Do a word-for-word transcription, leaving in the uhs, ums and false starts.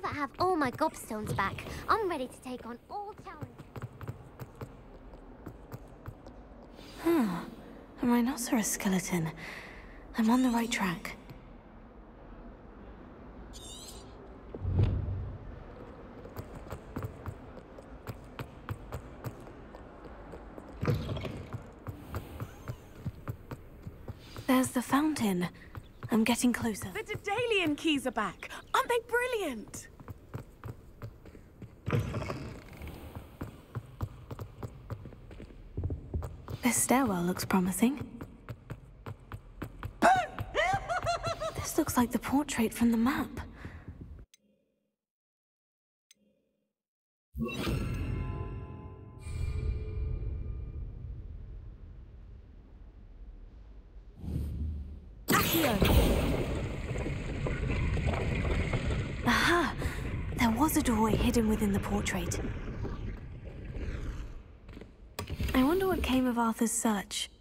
that I have all my gobstones back, I'm ready to take on all challenges. Huh. A rhinoceros skeleton. I'm on the right track. There's the fountain. I'm getting closer. The Daedalian keys are back. Aren't they brilliant? This stairwell looks promising. This looks like the portrait from the map. Aha! There was a doorway hidden within the portrait. I wonder what came of Arthur's search.